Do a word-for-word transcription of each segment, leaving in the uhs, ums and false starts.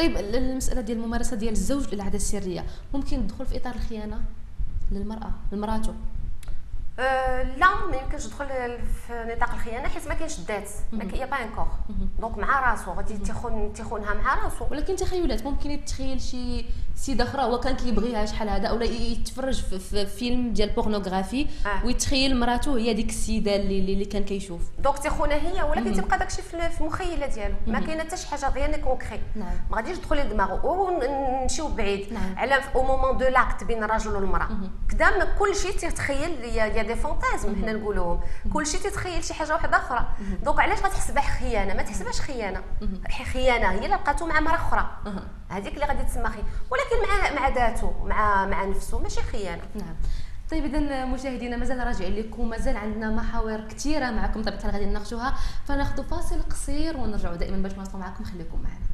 طيب المساله ديال الممارسه ديال الزوج للعاده السريه ممكن تدخل في اطار الخيانه للمراه لمراته؟ أه لا ما يمكنش تدخل في نطاق الخيانه حيت ما كاينش الذات، ما كاين با ان كور. دونك مع راسو غادي تيخون تيخونها مع راسو. ولكن تخيلات ممكن يتخيل شي سيده اخرى هو كان كيبغيها شحال هذا، اولا يتفرج في, في فيلم ديال بورنوغرافي آه. ويتخيل مراته هي ديك السيده اللي اللي كان كيشوف. دونك تيخونها هي، ولكن تيبقى داكشي في المخيله ديالو، ما كاينه حتى شي حاجه غير كونكري. نعم. ما غاديش تدخلي لدماغه ونمشيو بعيد. نعم. على او مومون دو لاكت بين الرجل والمراه كدا كلشي تيتخيل يا دي فانتازم حنا نقولوهم، كلشي تيتخيل شي حاجه واحده اخرى. دونك علاش غتحسبها خيانه؟ ما تحسبهاش خيانه. خيانه هي اللي لقاتو مع مرا اخرى، هذيك اللي غادي تسمى خيانه، ولكن مع مع ذاته مع مع نفسه ماشي خيانه. نعم. طيب اذا مشاهدينا مازال راجعين لكم، مازال عندنا محاور كثيره معكم طبعا الحال غادي نناقشوها، فناخذ فاصل قصير ونرجعوا دائما باش نواصلوا معكم، خليكم معنا.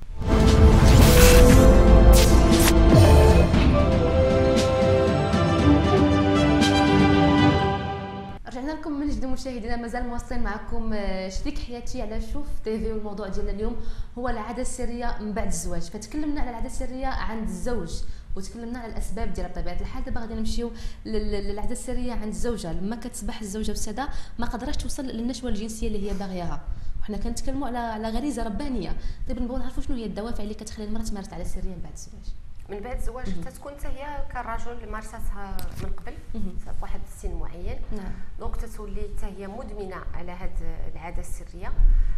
رجعنا لكم من جديد مشاهدينا، مازال مواصلين معكم شريك حياتي على شوف تيفي، والموضوع ديالنا اليوم هو العاده السريه من بعد الزواج. فتكلمنا على العاده السريه عند الزوج وتكلمنا على الاسباب ديالها بطبيعه الحال. دابا غادي نمشيو للعاده السريه عند الزوجه. لما كتصبح الزوجه والساده ما قدرتش توصل للنشوه الجنسيه اللي هي باغياها، وحنا كنتكلموا على على غريزه ربانيه. طيب نبغوا نعرفوا شنو هي الدوافع اللي كتخلي المراه تمارس العاده السريه من بعد الزواج؟ من بعد الزواج حتى تكون حتى هي كالرجل مارستها من قبل في واحد السن معين. نعم. دونك تتولي حتى هي مدمنه على هاد العاده السريه.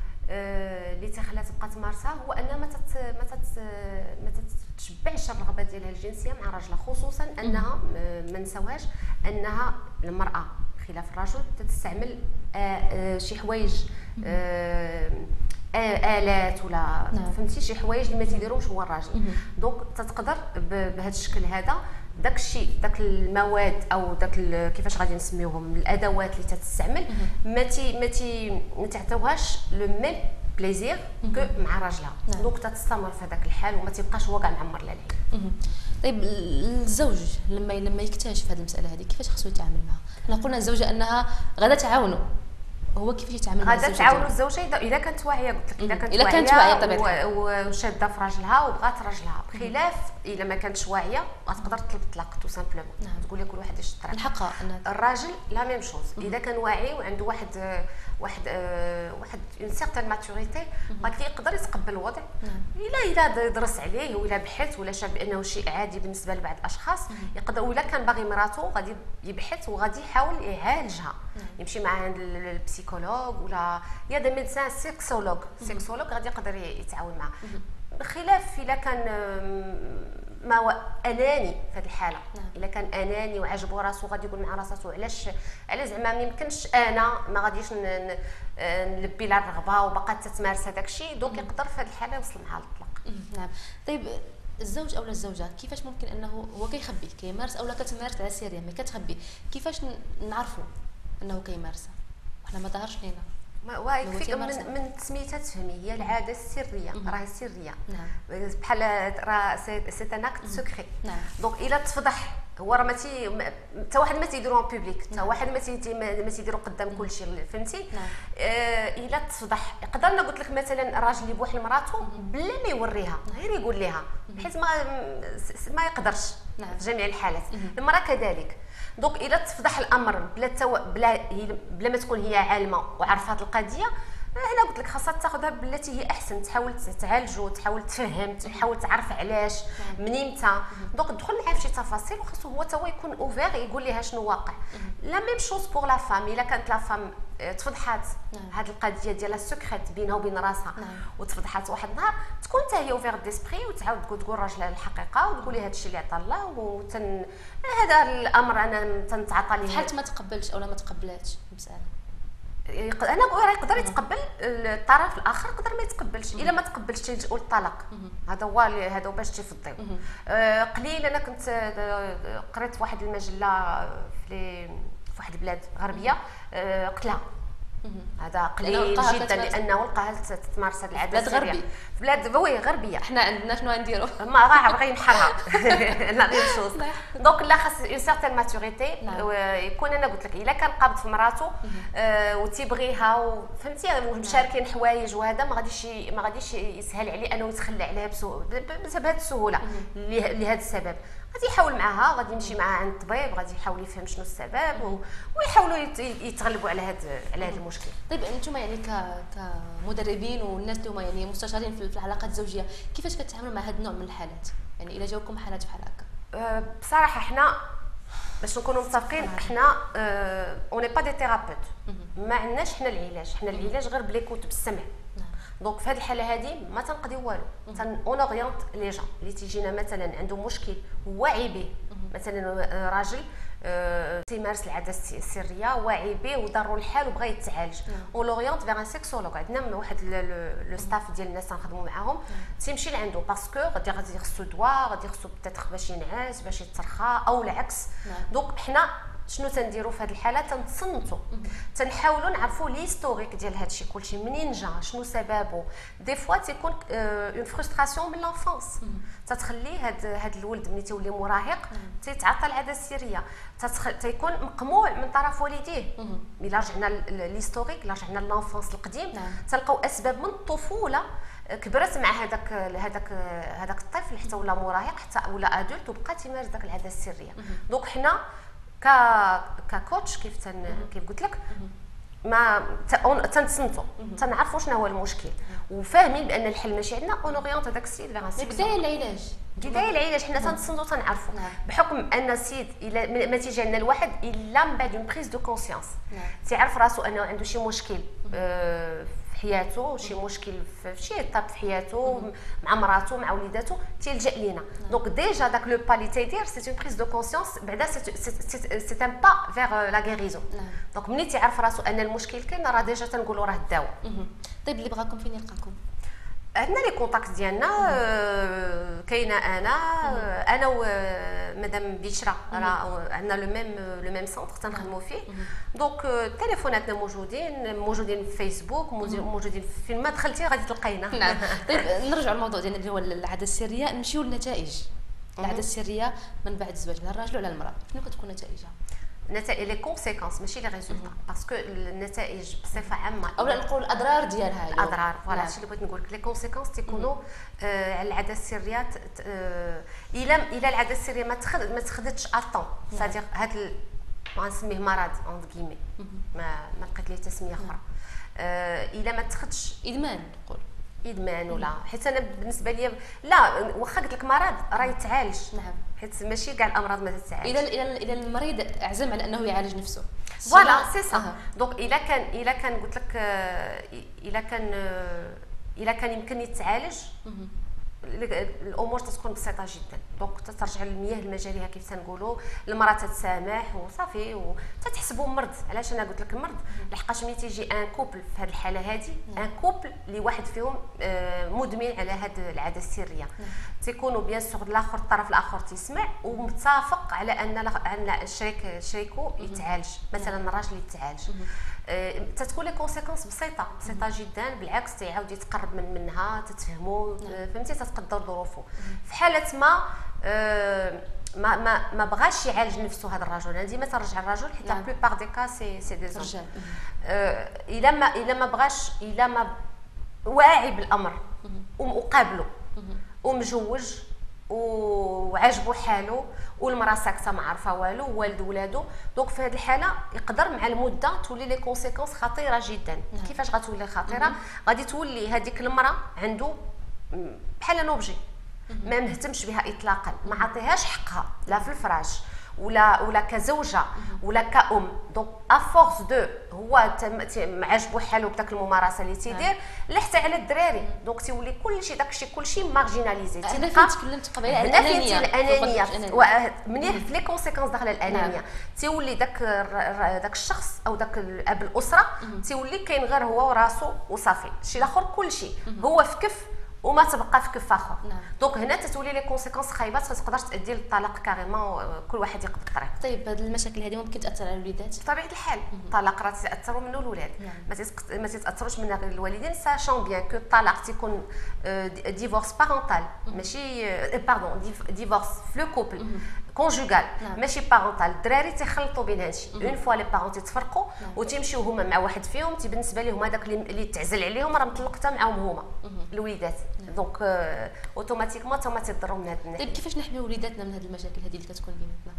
اللي آه تخليها تبقى تمارسها هو انها ما تت ما تت ما تتشبعش الرغبه ديالها الجنسيه مع راجلها، خصوصا انها ما نساوهاش انها المراه خلاف الرجل تستعمل آه آه شي حوايج آه آلات ولا نعم. فهمتي شي حوايج اللي ما تيديروش هو الراجل. دونك تتقدر بهذا الشكل هذا داك الشيء داك المواد او داك كيفاش غادي نسميوهم الادوات اللي تتستعمل ما تي ما تي ما تعطيوهاش لو ميم بليزير كو مع راجلها. نعم. دونك تتستمر في هذاك الحال وما تيبقاش هو كاع معمر لها العين. طيب الزوج لما لما يكتشف هذه المساله هذه كيفاش خصو يتعامل معها؟ حنا قلنا الزوجه انها غادا تعاونوا، هو كيفاش يتعامل مع الزوجه؟ غادا تعاونوا الزوجه اذا كانت واعيه، قلت لك اذا كانت اذا كانت واعيه طبيعي وشاده في راجلها وبغات راجلها، بخلاف الا ما كانتش واعيه غتقدر تطلب الطلاق تو سامبلومون. نعم. تقول لك كل واحد يشد الطريق. الحقها الراجل لا ميم شوز، اذا كان واعي وعنده واحد واحد أه واحد اون سيغتان ماتوريتي غادي يقدر يتقبل الوضع. نعم. الا اذا درس عليه ولا بحث ولا شاف بانه شيء عادي بالنسبه لبعض الاشخاص يقدر، ولا كان باغي مراته غادي يبحث وغادي يحاول يعالجها. نعم. يمشي مع عند البسيكولوج ولا يا دي ميدسان سيكسولوج سيكسولوج غادي يقدر يتعاون معه. بخلاف الا كان ما هو اناني في هذه الحاله. نعم. الا كان اناني وعجبو راسو غادي يقول مع راسو علاش علاش زعما ما يمكنش انا ما غاديش نلبي لها الرغبه وبقات تتمارس هذاك الشيء. دونك يقدر في هذه الحاله يوصل معها للطلاق. نعم. طيب الزوج او الزوجه كيفاش ممكن انه هو كيخبي كيمارس اولا كتمارس على السريه مي كتخبي، كيفاش نعرفوا انه كيمارسها وحنا ما ظهرش لينا؟ ويكفيك من من سميتها تفهمي هي العاده السريه راهي سريه. نعم. بحال راه سي ان اكت سكري. نعم. دونك الا تفضح هو راه ماشي حتى واحد ما تيديرو ان بوبليك، حتى واحد ما تي ما تيديرو قدام كلشي فهمتي. نعم. آه الا تفضح يقدر انا قلت لك مثلا الراجل يبوح لمراته بلا ما يوريها غير يقول لها بحيث ما ما يقدرش. نعم. في جميع الحالات. المراه كذلك. دونك الا تفضح الامر بلا تو... بلا بلا ما تكون هي عالمه وعارفه هذه القضيه، انا قلت لك خاصها تاخذها بالتي هي احسن، تحاول تعالجو، تحاول تفهم، تحاول تعرف علاش من امتى. دونك تدخل معاه في شي تفاصيل وخاصو هو تا هو يكون اوفير يقول لها شنو واقع. لا ميم شوز بور لا فام، الا كانت لا فام تفضحات هذه القضيه ديال السكريت بينها وبين راسها وتفضحات واحد النهار، تكون حتى هي اوفير ديسبري وتعاود تقول تقول راجلها الحقيقه وتقولي هذا الشيء اللي عطا الله وتن هذا الامر انا تنتعاطى ليه. حالت ما تقبلش او ما تقبلاتش المساله، انا راه يقدر يتقبل الطرف الاخر، يقدر ما يتقبلش. الا ما تقبلش تيلجؤوا للطلاق. هذا هو هذا باش تيفضيو. آه قليل انا كنت قريت في واحد المجله في في واحد البلاد غربيه آه قتلها هذا قليل جدا لانه لقاها تمارس هذه العاده السريه في بلاد وي غربيه. حنا عندنا شنو غنديروا ما راه بغي ينحرها لا ميم شوز. دونك لا خاص اون سيغتان ماتوريتي يكون. انا قلت لك الا كان قابض في مراته وتيبغيها فهمتي مشاركين حوايج وهذا ما غاديش ما غاديش يسهل عليه انه يتخلى عليها بهذه السهوله لهذا السبب. غادي يحاول معاها، غادي يمشي معاها عند الطبيب، غادي يحاول يفهم شنو السبب ويحاولوا يتغلبوا على هذا على هذا المشكل. طيب انتم يعني ك كمدربين والناس اللي هما يعني مستشارين في العلاقات الزوجيه، كيفاش كتعاملوا مع هذا النوع من الحالات؟ يعني الا جاوكم حالات بحال هكا. أه بصراحه حنا باش نكونوا متفقين حنا اوني با دي ثيرابيوت، ما عندناش حنا العلاج. حنا العلاج غير بليكوت بالسمع. دونك في هذه الحاله هذه ما تنقضيو والو، تنونوريونت لي جون اللي تيجينا مثلا عنده مشكل واعي به، مثلا راجل أه تيمارس العاده السريه واعي به وداروا الحال وبغى يتعالج، اونوريونت فيغ ان سيكسولوج. عندنا واحد لو ستاف ديال الناس تنخدموا معاهم تيمشي لعندو باسكو غادي غادي يخصو دواء، غادي يخصو بتاتخ باش ينعس باش يترخى او العكس. دونك حنا شنو تنديروا في هذه الحاله؟ تنتصنتوا، تنحاولوا نعرفوا ليستوريك ديال هذا الشيء كلشي، منين جا، شنو سببه. دي فوا تيكون اون فرستراسيون من لانفونس تتخلي هذا هذا الولد ملي تيولي مراهق تيتعاطى العاده السريه، تيكون مقموع من طرف والديه. الا رجعنا ليستوريك، الا رجعنا للانفونس القديم تلقاو اسباب من الطفوله كبرت مع هذاك هذاك هذاك الطفل حتى ولا مراهق حتى ولا ادولت وبقى تيمارس داك العاده السريه. دونك حنا ك ككوتش كيف تن كيف قلت لك ما تنتصنتوا، تنعرفوا شنو هو المشكل وفاهمين بان الحل ماشي عندنا اونوريونت هذاك السيد فيغ سي بدايه العلاج. بدايه العلاج حنا تنتصنتوا تنعرفوا بحكم ان السيد الا ما تيجي عندنا الواحد الا من بعد اون بريز دو كونسيونس تيعرف راسو انه عنده شي مشكل في حياته، شي مشكل في شي طاب في حياته مع مراته مع وليداته تيلجا لينا. دونك ديجا داك لو با اللي تيدير سي اون بريز دو كونسيونس بعدا سي ان با فيغ لا غيريزون. دونك ملي تيعرف راسو ان المشكل كاين راه ديجا تنقولوا راه الدواء. طيب اللي بغاكم فين يلقاكم؟ عندنا لي كونتاكت ديالنا كاينه انا انا ومدام بشرى راه عندنا لو ميم لو ميم سونتر تنخدموا فيه. دونك تليفوناتنا موجودين موجودين في فيسبوك موجودين فين ما دخلتي غادي تلقينا. نعم. طيب نرجعوا للموضوع ديالنا اللي هو العاده السريه، نمشيو للنتائج. العاده السريه من بعد الزواج على الراجل ولا المراه شنو كتكون نتائجها؟ نتائج لي كونسيكونس ماشي لي ريزولطا باسكو النتائج بصفه عامه اولا نقول الاضرار ديالها. الاضرار فوالا هادشي اللي بغيت نقول لك. لي كونسيكونس تيكونوا آه على العاده السريه آه الى الى العاده السريه ما تخد ما تخدتش اطون صديق هذا غنسميه مرض اون كيمي ما ما لقيت ليه تسميه اخرى آه الى ما تخدش ادمان نقول ادمان ولا حيت انا بالنسبه لي لا واخا قلت لك مرض راه يتعالج. نعم. حيت ماشي كاع الامراض ما تتعالج. اذا اذا اذا المريض عزم على انه يعالج نفسه فوالا سي سا. دونك الا كان الا كان قلت لك الا كان الا كان يمكن يتعالج الامور تتكون بسيطه جدا. دونك تترجع للمياه لمجاريها كيف تنقولوا، المراه تتسامح وصافي وتتحسبوا مرض. علاش انا قلت لك المرض؟ لحقاش ملي تيجي ان كوبل في هذه الحاله هذه ان كوبل اللي واحد فيهم مدمن على هذه العاده السريه تيكونوا بيان سور الاخر الطرف الاخر تيسمع ومتفق على ان الشريك شريكو يتعالج، مثلا الراجل يتعالج. أه تتكون لي كونسيكونس بسيطه بسيطه جدا، بالعكس تيعاود يتقرب من منها تتفهموا فهمتي تتقدر ظروفه. في حاله ما أه ما ما ما بغاش يعالج نفسه هذا الرجل، انا ديما ترجع الرجل حيت لا بلوبار دي كا سي سي دي زون أه الا ما الا ما بغاش الا ما واعي بالامر وقابله ومجوج وعاجبو حاله والمراه ساكته ما عارفه والو والد ولادو. دونك في هذه الحاله يقدر مع المده تولي لي كونسيكونس خطيره جدا. مم. كيفاش غتولي خطيره؟ مم. غادي تولي هذيك المراه عنده بحال نوبجي ما مهتمش بها اطلاقا، ما عطيهاش حقها لا في الفراش ولا ولا كزوجه ولا كأم. دونك افورس دو هو عاجبو حاله بداك الممارسه اللي تيدير لا حتى على الدراري. دونك تيولي كلشي داكشي كلشي مارجيناليزي. انا فين تكلمت قبيله على الانانيه الانانيه منيح في لي كونسيكونس داخل الانانيه. تيولي داك داك الشخص او داك اب الاسره تيولي كاين غير هو وراسو وصافي، الشيء الاخر كلشي هو في كف وما تبقى في كف اخر. نعم. دونك هنا تتولي لي كونسيكونس خايبات تقدر تؤدي للطلاق كاريمون، كل واحد يقضي طريقه. طيب هذه المشاكل هذه ممكن تاثر على الوليدات بطبيعه الحال الطلاق راه تاثروا منه الاولاد. نعم. ما تتق- ما تتاثروش منها غير الوالدين، ساشون بيان كو الطلاق تيكون ديفورس بارونتال ماشي باردون ديفورس في لو كوبل كونجوغال نعم. ماشي بارونتال. الدراري تيخلطوا بين هادشي اون فوا لي بارون تيتفرقوا وتيمشيو هما مع واحد فيهم، تي بالنسبه لهم هذاك اللي اللي تعزل عليهم راه مطلقته معاهم هما الوليدات. دونك اوتوماتيكمون تا ما تضروا من هاد الناحيه. طيب كيفاش نحميو وليداتنا من هذه المشاكل هذه اللي كتكون بيناتنا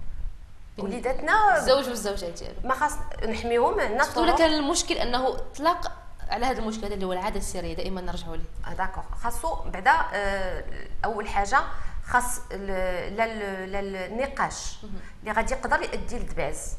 وليداتنا الزوج والزوجه ديالو؟ ما خاص نحميوهم عندنا ولا كان المشكل انه اطلاق على هذا المشكل هذا اللي هو العاده السريه دائما نرجعوا ليه؟ داكوغ. خاصو بعدا آه، اول حاجه خاص ال- لا ال- لا النقاش اللي غادي يقدر يؤدي للدباز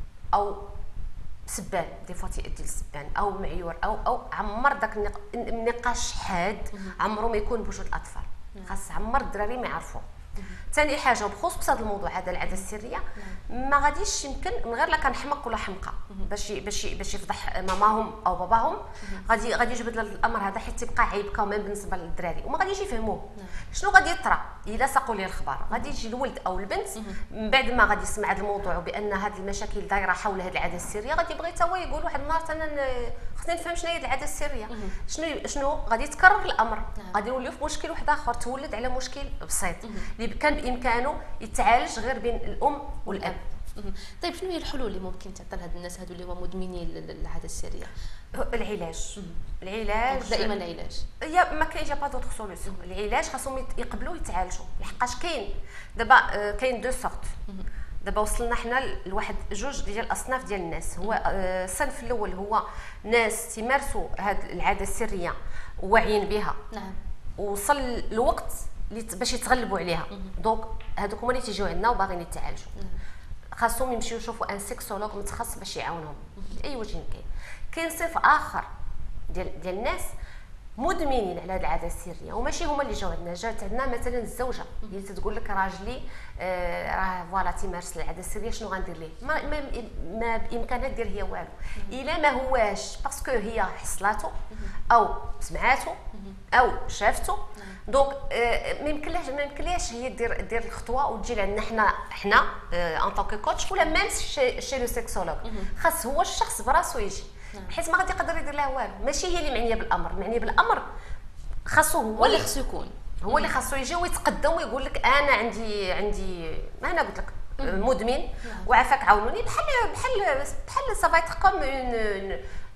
او سبان، دي فوا تيؤدي للسبان او معيور او او عمر داك النق- النقاش حاد عمره ما يكون بوجود الاطفال. خاص عمر الدراري ما يعرفوا. ثاني حاجه بخصوص هذا الموضوع هذا العاده السريه، ما غاديش يمكن من غير لا كان حمق ولا حمقى باش باش باش يفضح ماماهم او باباهم، غادي غادي يجبد الامر هذا حيت تيبقى عيب كمان بالنسبه للدراري وما غاديش يفهموه. شنو غادي يطرا الا ساقوا ليه الخبر؟ غادي يجي الولد او البنت من بعد ما غادي يسمع هذا الموضوع وبان هذه المشاكل دايره حول هذه العاده السريه، غادي يبغي حتى هو يقول واحد النهار انا خصني نفهم شنو هي العاده السريه. شنو شنو غادي يتكرر الامر، غادي يوليو في مشكل واحد اخر، تولد على مشكل بسيط اللي كان بامكانه يتعالج غير بين الام والاب. مهم. طيب شنو هي الحلول اللي ممكن تعطى لهاد الناس هادو اللي هما مدمنين للعاده السريه؟ العلاج العلاج دائما العلاج يا ما كاينش با دوطخ سوليسيون. العلاج خاصهم يت- يقبلوا يتعالجوا لحقاش كاين دابا آه، كاين دو سورت. دابا وصلنا حنا لواحد جوج ديال الاصناف ديال الناس. هو آه، الصنف الاول هو ناس تيمارسوا هاد العاده السريه وواعيين بها، نعم وصل الوقت اللي ت- باش يتغلبوا عليها. دونك هادوك هما اللي تيجيو عندنا وباغيين يتعالجوا، خاصهم يمشيو يشوفوا ان سيكسولوج متخصص باش يعاونهم باي وجه كاين. كاين صنف اخر ديال ديال الناس مدمنين على هذه العاده السريه وماشي هما اللي جاو عندنا. جات عندنا مثلا الزوجه اللي تتقول لك راجلي آه راه فوالا تيمارس العاده السريه، شنو غندير ليه؟ ما, ما, ما بامكانها دير هي والو الا ما هواش باسكو هي حصلاتو او سمعاتو او شافته. دونك آه ما يمكنلاش ما يمكنلاش هي دير دير الخطوه وتجي لعندنا حنا حنا ان طونك كوتش ولا ميم شي, شي لو سيكسولوج. خاص هو الشخص براسو يجي حيت ما غادي يقدر يدير لها والو. ماشي هي اللي معنيه بالامر، المعنيه بالامر خاصو هو ولا خصو يكون هو اللي خاصو يجي ويتقدم ويقول لك انا عندي عندي ما انا قلت لك مدمن وعافاك عاونوني. بحال بحال بحال سافا ايتر كوم اون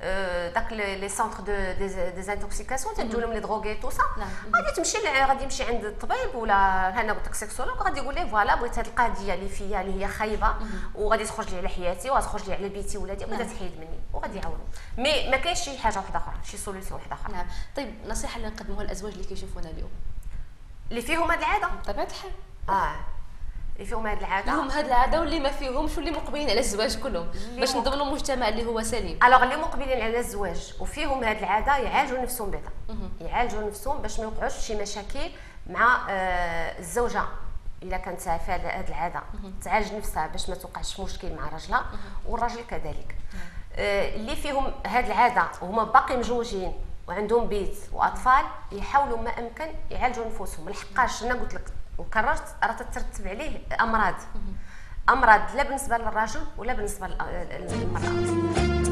داك لي سونتر دو دي انتوكسيكاسيون تديو لهم لي دروغي تو سا. غادي تمشي غادي يمشي عند الطبيب ولا انا قلت لك سيكسولوج، غادي يقول ليه فوالا بغيت هذه القضيه اللي فيا اللي هي خايبه وغادي تخرج لي على حياتي وغتخرج لي على بيتي ولادي وغادي تحيد مني وغادي يعاونو. مي ما كاينش شي حاجه واحده اخرى، شي سوليسيون واحده اخرى. نعم. طيب نصيحه اللي نقدموها للازواج اللي كيشوفونا اليوم اللي فيهم هذه العاده بطبيعه الحال، اه اللي فيهم هذه العاده لهم هاد العاده واللي ما فيهمش واللي مقبلين على الزواج كلهم باش مق- نضمنوا مجتمع اللي هو سليم. الوغ اللي مقبلين على الزواج وفيهم هذه العاده يعالجوا نفسهم بها، يعالجوا نفسهم باش ما يوقعوش شي مشاكل مع آه الزوجه. الا كانت فيها هذه العاده تعالج نفسها باش ما توقعش في مشكل مع راجلها، والراجل كذلك. آه اللي فيهم هذه العاده وهما باقي مزوجين وعندهم بيت واطفال يحاولوا ما امكن يعالجوا نفوسهم. لحقاش انا قلت لك وكررت راه تترتب عليه امراض امراض لا بالنسبه للرجل ولا بالنسبه للمراه.